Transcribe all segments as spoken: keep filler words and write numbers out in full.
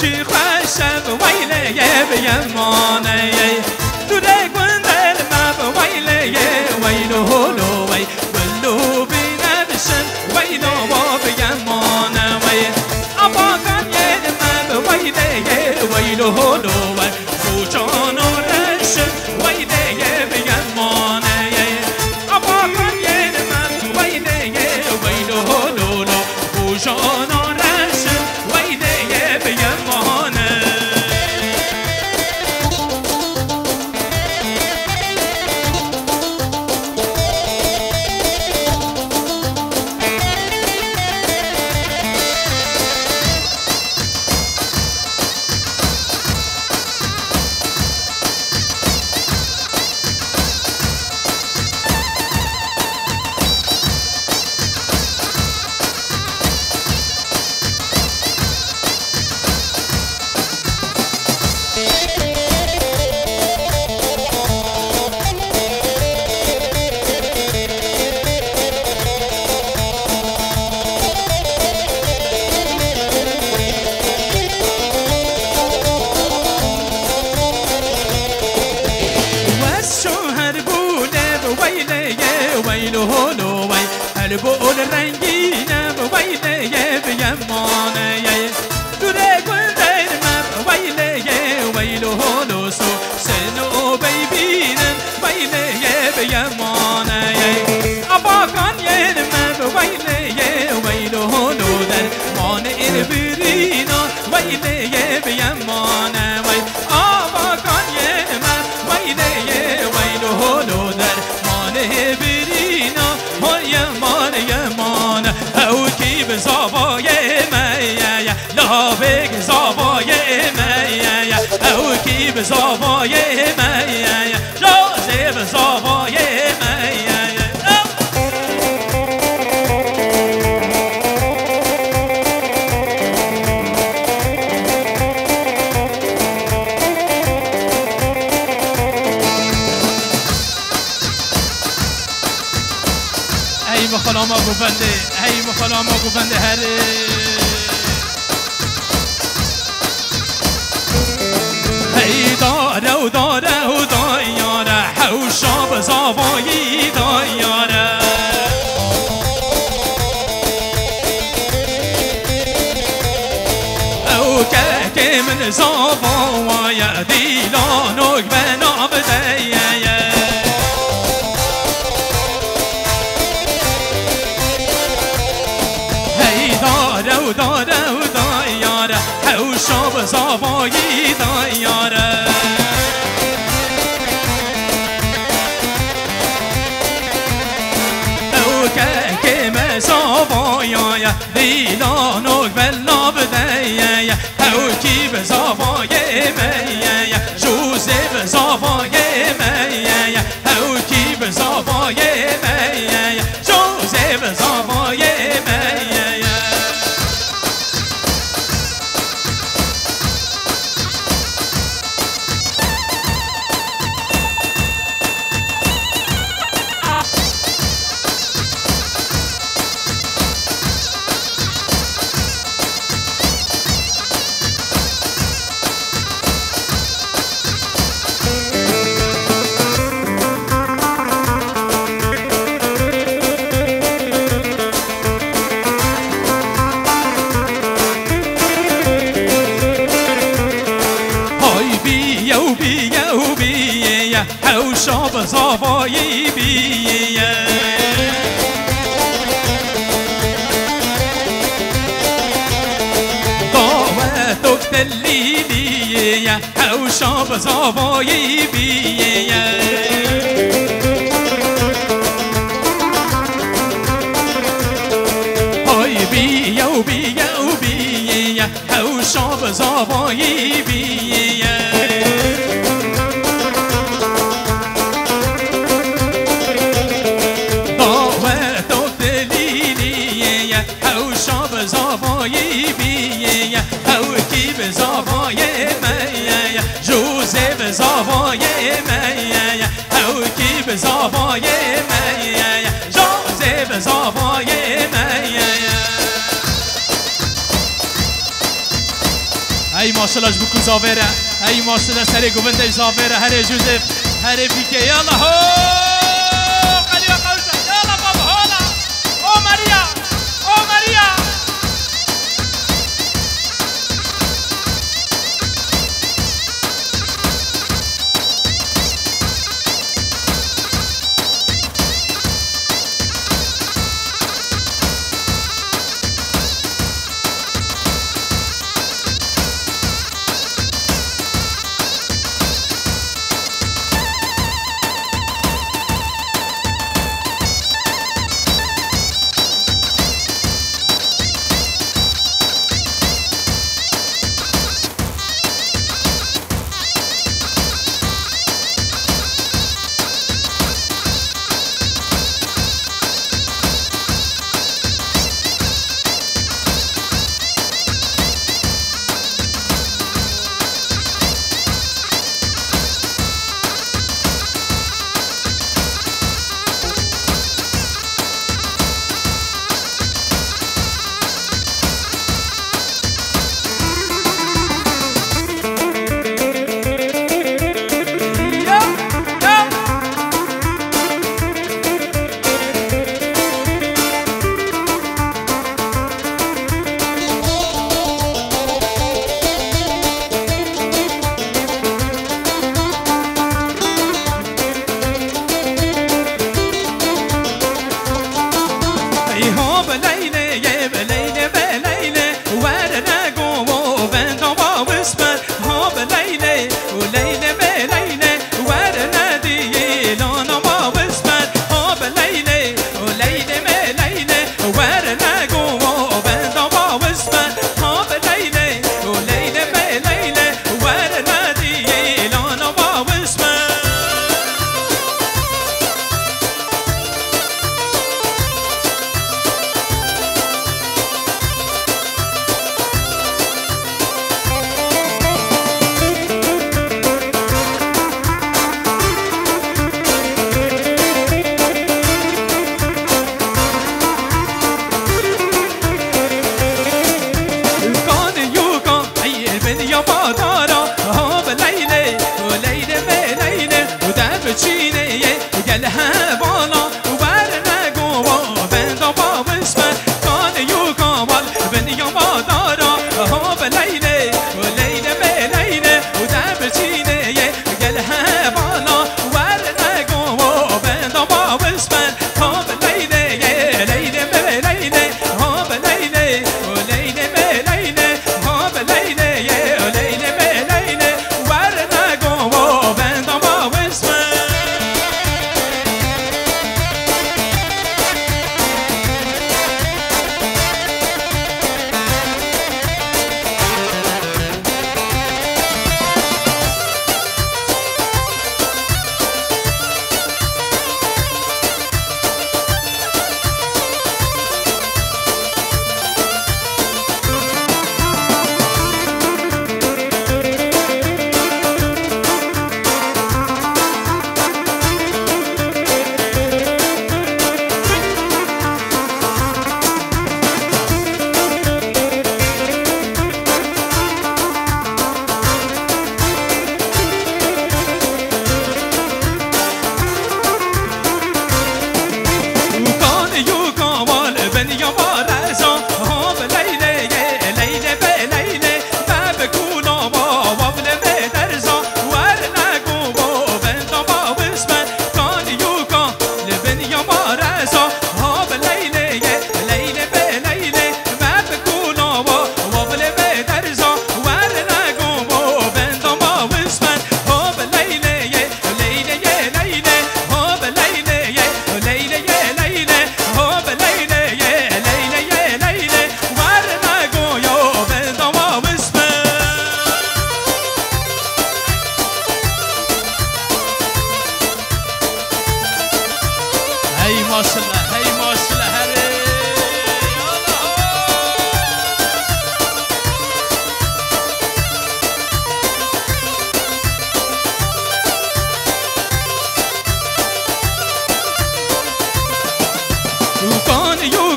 چی خوشم ویله بیمانه تو دگون دل مب ویله ویلو هلو وی ولو بینبشم ویلو با بیمانه وی ابا کنید مب ویله ویلو هلو وی فوچان و رشم ویله بیمانه ابا کنید مب ویله ویلو هلو فوچان و رشم ویله بیمانه ویلو هلو وی البول رنگینم ویله بیمانه دوره گلدر مب ویله ویلو هلو سو سنو بیبینم ویله بیمانه ابا کانین مب ویله ویلو هلو در مان البرینا ویله بیمانه وی ابا کانین مب ویله ویلو هلو در مان البرینا یمان یمان او کی به زابای میه لابگ زابای میه او کی به زابای میه رازه به زابای میه ای مخلاما گوبنده ای مخلاما گوبنده هره ای داره و داره و دایاره حوشا به زابایی دایاره او که که من زابایی دیلانوک به نام دیه داره و داره و دایاره حوشا به زابایی دایاره او که که مزابایی دیلانوک بلاب دیه او کی به زابایی میه جوزه به زابایی میه او کی به زابایی میه جوزه به زابایی میه حوشا به زابایی بیه داوه دکتر لیلیه حوشا به زابایی بیه های بیه و بیه و بیه حوشا به زابایی بیه حوشا به زابایی بیه او کی به زابای میه جوزه به زابای میه او کی به زابای میه جوزه به زابای میه ای ماشاءالله جبكو زافيرة هاي ماشاءالله سري قبنتي زافيرة هري جوزيف هري بيكي يلا هو قليا قوشة يلا بابا هولا او ماريا او ماريا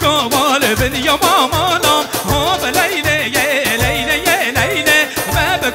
بن يا ماما ها بليلة يا ليلة يا ليلة ما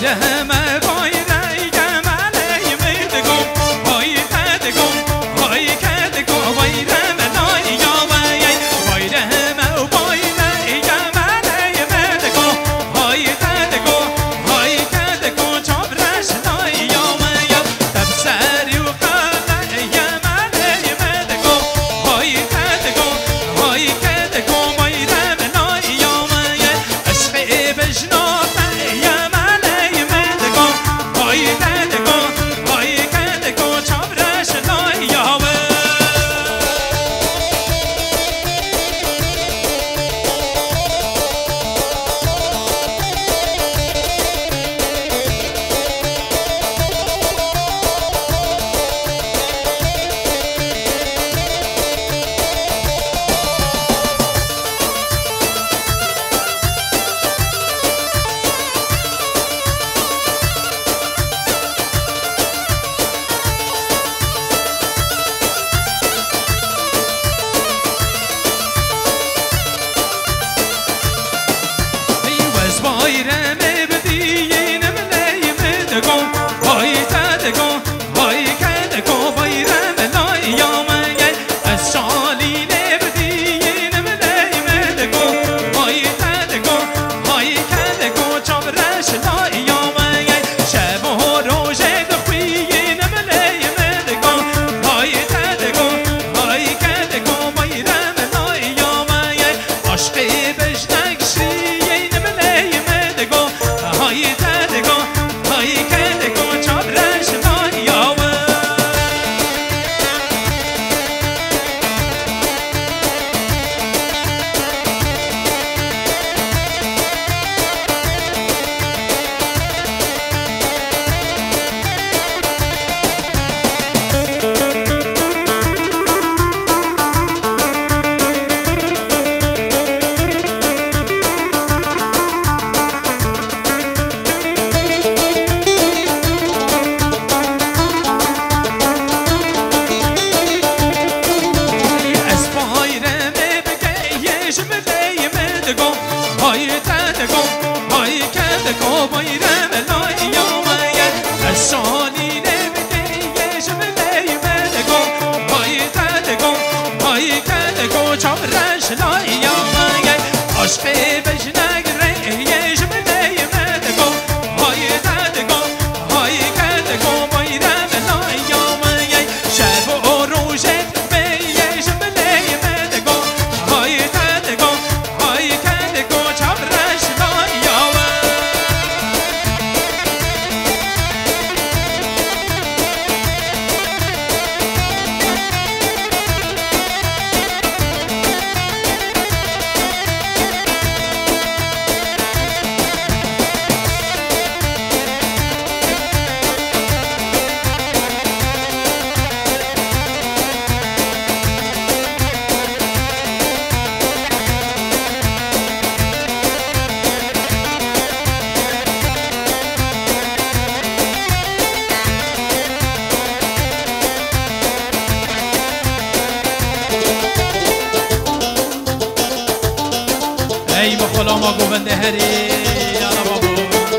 ای بخلا ما گوونده هری یالا بابو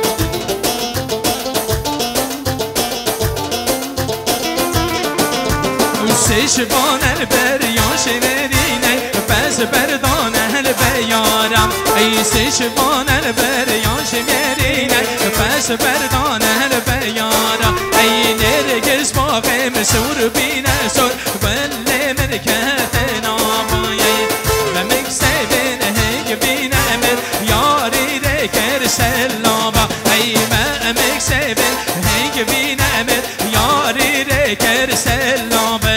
سش بان البریان شنرینه پس بردان البیارم ای سش بان البریان شنرینه پس بردان البیارم ای نرگس باقی مسور بینه سر بله مرکت نامایی و مکسبین هنگ بینه مر یاری رکر سلابا ای و مکسبین هنگ بینه مر یاری رکر سلابا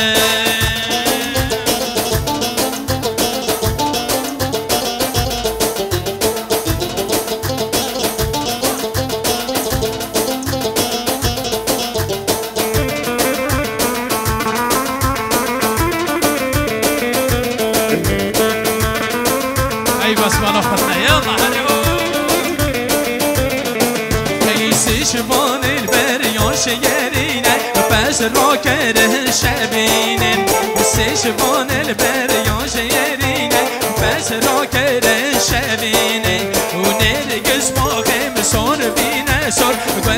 شبان البریان شیرینه پس را کره شبینه شبان البریان شیرینه پس را کره شبینه و نرگس باقی مسار بینه سر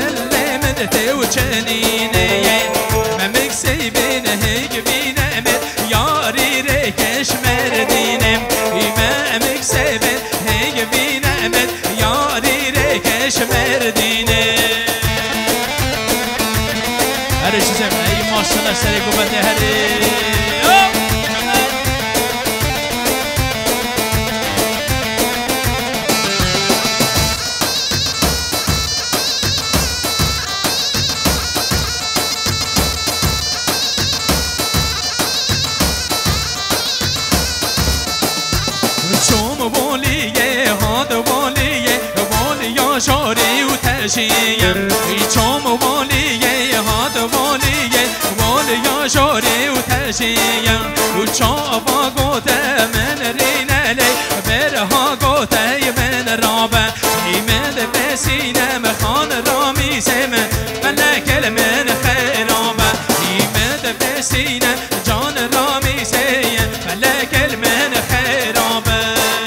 ماشاءالله سری گوبنده هری شوم بولیه هاد بولیه بولیا شوری و تشیم شوم بولیه هاد بولیه بولیا شوری و تشیم و چابا گوته من رینلی برها گوته من رابه ایمد بسینم خان رامیسم ملکل من خیرامه ایمد بسینم جان رامیسم ملکل من خیرامه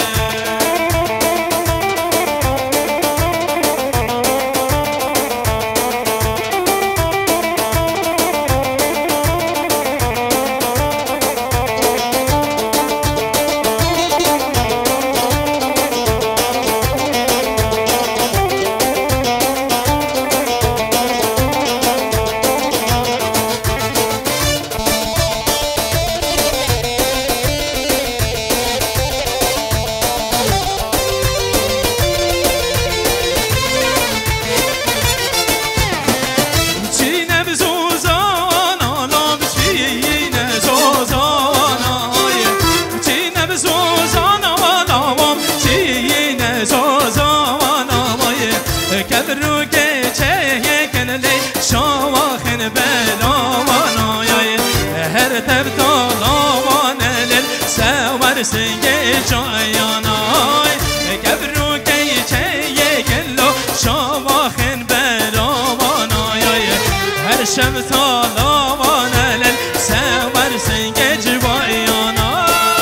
سنگه جایانای گبرو که چه گلو شواخن براوانای هر شب تالاوان لل سوار سنگه جوایانای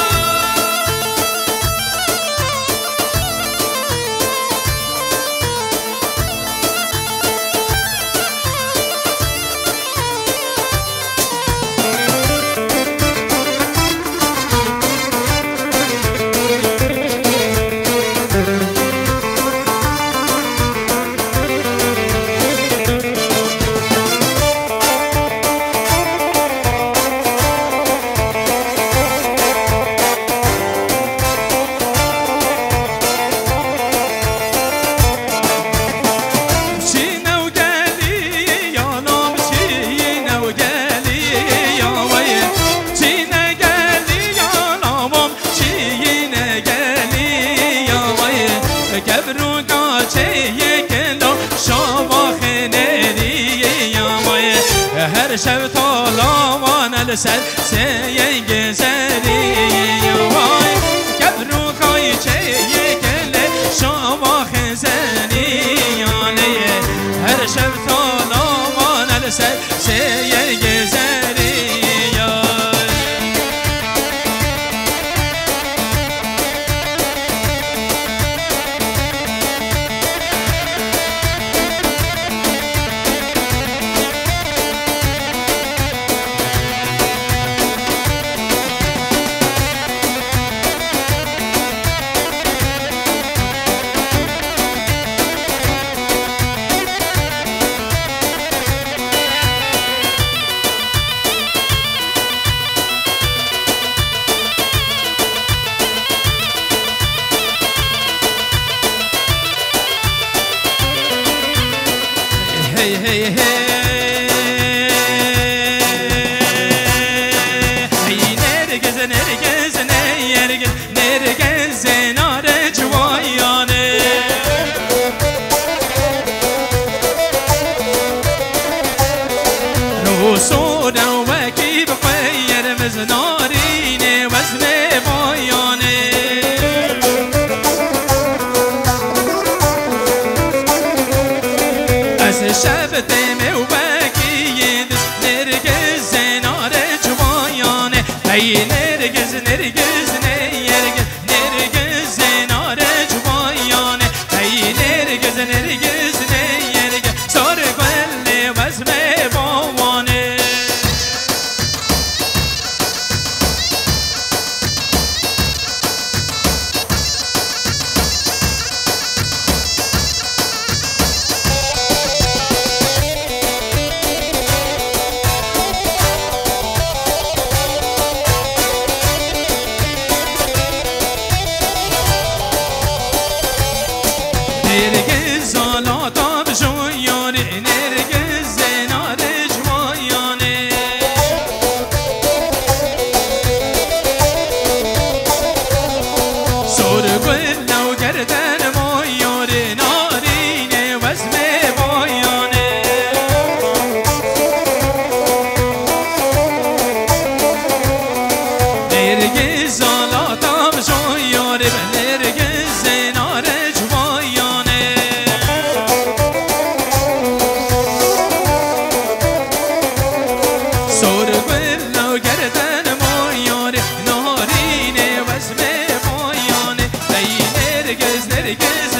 هر شب طالوان لسر سینگ زری وای گبرو خای چه کل شواخ زنیانه هر شب طالوان لسر سینگ زری hey hey hey hey nergez nergez nergez nergez nare cvayane rosoda vakib khayr meznarine wazne bayane as شب تمه زالاتا بجویانه نرگز زنار جوایانه سور گل نو گردن مایاره نارینه وزم بایانه نرگز زالاتا بجویانه نرگز زنار جوایانه سور گل نو گردن مایاره نارینه وزم بایانه ای نرگز نرگز